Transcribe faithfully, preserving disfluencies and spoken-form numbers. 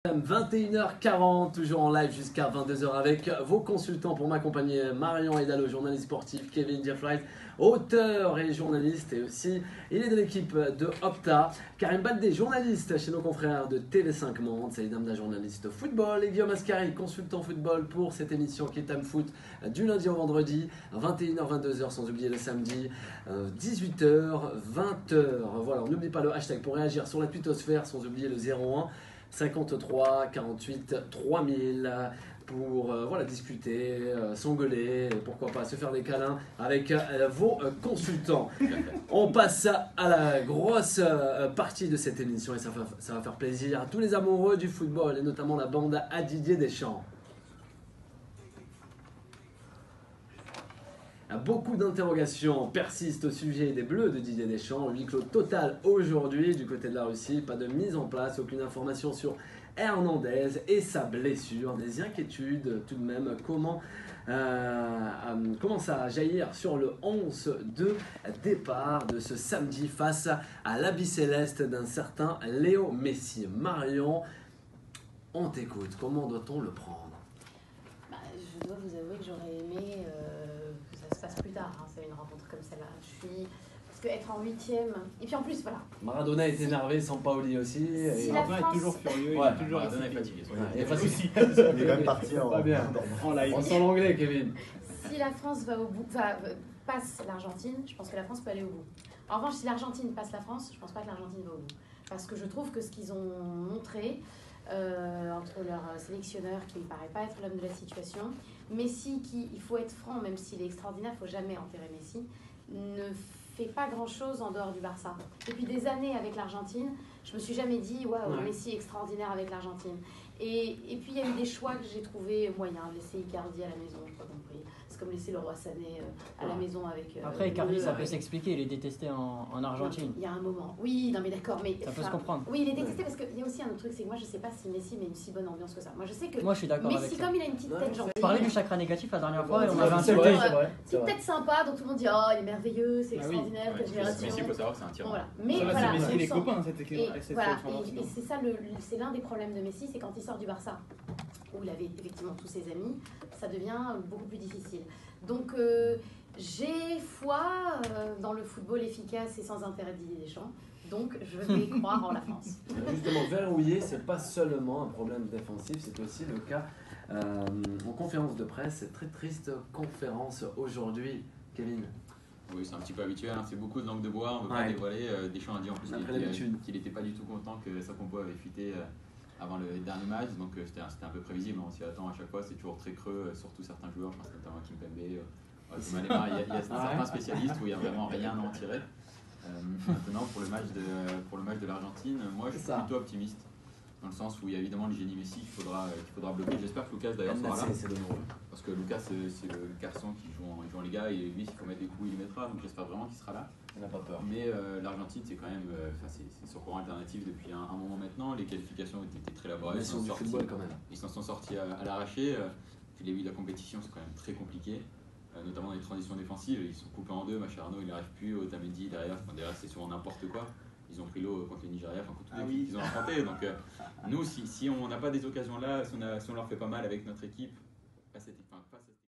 vingt et une heures quarante, toujours en live jusqu'à vingt-deux heures avec vos consultants pour m'accompagner. Marion Aidalo, journaliste sportif, Kevin Jeffright, auteur et journaliste, et aussi il est de l'équipe de Opta. Karim Baldé, journaliste chez nos confrères de T V cinq Monde, c'est Damda, journaliste football, et Guillaume Ascari, consultant football pour cette émission qui est Time Foot du lundi au vendredi, vingt et une heures vingt-deux heures, sans oublier le samedi, dix-huit heures vingt heures. Voilà, on n'oublie pas le hashtag pour réagir sur la twittosphère, sans oublier le zéro un cinquante-trois quarante-huit trois mille pour euh, voilà, discuter, euh, s'engueuler, pourquoi pas se faire des câlins avec euh, vos euh, consultants. On passe à la grosse euh, partie de cette émission et ça va, ça va faire plaisir à tous les amoureux du football et notamment la bande à Didier Deschamps. Beaucoup d'interrogations persistent au sujet des Bleus de Didier Deschamps. Huis clos total aujourd'hui du côté de la Russie. Pas de mise en place, aucune information sur Hernandez et sa blessure. Des inquiétudes tout de même. Comment euh, euh, commence à jaillir sur le onze de départ de ce samedi face à l'Habit Céleste d'un certain Léo Messi. Marion, on t'écoute. Comment doit-on le prendre? Bah, je dois vous avouer que j'aurais aimé euh, que ça se passe plus tard, hein, c'est une rencontre comme celle-là. Je suis... Parce qu'être en huitième... Et puis en plus, voilà. Maradona est énervé, Sampaoli aussi. Si et... la Maradona France... est toujours furieux, Ouais, il est toujours Maradona est fatigué. fatigué. Ouais, il est fatigué. Il est même parti en, Pas bien. En live. On sent l'anglais, Kevin. Si la France va au bout, va, passe l'Argentine, je pense que la France peut aller au bout. En revanche, si l'Argentine passe la France, je pense pas que l'Argentine va au bout. Parce que je trouve que ce qu'ils ont montré euh, entre leur sélectionneur, qui ne paraît pas être l'homme de la situation, Messi, qui, il faut être franc, même s'il est extraordinaire, il ne faut jamais enterrer Messi, ne fait pas grand-chose en dehors du Barça. Depuis des années avec l'Argentine, je me suis jamais dit waouh, ouais. Messi extraordinaire avec l'Argentine. Et, et puis il y a eu des choix que j'ai trouvé moyens. Laisser Icardi à la maison, je n'ai pas compris. C'est comme laisser le roi Sané euh, à la maison avec. Euh, Après, Icardi, le, ça avec... peut s'expliquer. Il est détesté en, en Argentine. Il y a un moment. Oui, non mais d'accord, mais ça peut se comprendre. Oui, il est détesté parce qu'il y a aussi un autre truc, c'est que moi je sais pas si Messi met une si bonne ambiance que ça. Moi je sais que. Moi je suis d'accord avec Messi, ça. comme il a une petite tête gentille. On parlait du chakra négatif la dernière fois et on avait C'est insulté. vrai, c'est vrai. Petite tête sympa, donc tout le monde dit oh il est merveilleux, c'est Ah oui. extraordinaire, Ouais, quelle génération. Messi, il faut savoir que c'est un tyran. Bon, voilà. Mais Ça va, voilà, c'est Messi on les sent. copains, cette équipe. Et, cette voilà, sélection et, et c'est ça, le, c'est l'un des problèmes de Messi, c'est quand il sort du Barça, où il avait effectivement tous ses amis, ça devient beaucoup plus difficile. Donc euh, j'ai foi euh, dans le football efficace et sans intérêt de Didier Deschamps, donc je vais croire en la France. Justement, verrouiller, c'est pas seulement un problème défensif, c'est aussi le cas euh, en conférence de presse. C'est très triste conférence aujourd'hui, Kevin. Oui, c'est un petit peu habituel, hein. C'est beaucoup de langue de bois, on ne peut Ouais. pas dévoiler. Euh, Deschamps a dit en plus On a qu'il pris était, l'habitude. qu'il n'était pas du tout content que sa compo avait fuité euh, avant le dernier match, donc euh, c'était, c'était un peu prévisible, on s'y attend à chaque fois, c'est toujours très creux, euh, surtout certains joueurs, je pense notamment à Kimpembe, euh, ouais, Thomas Lemar, il y a, il y a certains spécialistes où il n'y a vraiment rien à en tirer. Euh, maintenant, pour le match de, pour le match de l'Argentine, moi je suis plutôt optimiste, dans le sens où il y a évidemment le génie Messi qu'il faudra, qu'il faudra bloquer. J'espère que Lucas d'ailleurs sera là. C'est le nom. Parce que Lucas, c'est, c'est le garçon qui joue en, joue en Liga et lui, s'il faut mettre des coups, il les mettra. Donc j'espère vraiment qu'il sera là. Il n'a pas peur. Mais euh, l'Argentine, c'est quand même euh, c'est, c'est son courant alternatif depuis un, un moment maintenant. Les qualifications ont été très laborieuses. Ils sont du sortis, football quand même. Ils s'en sont sortis à, à l'arraché. Euh, puis les début de la compétition, c'est quand même très compliqué. Euh, notamment dans les transitions défensives. Ils sont coupés en deux. Macharano, il n'arrive plus. Otamendi, derrière, enfin, derrière c'est souvent n'importe quoi. Ils ont pris l'eau contre les Nigeria, enfin contre tous les Ah équipes oui. qu'ils ont affrontés. Donc euh, nous, si, si on n'a pas des occasions là, si on, a, si on leur fait pas mal avec notre équipe, pas cette équipe.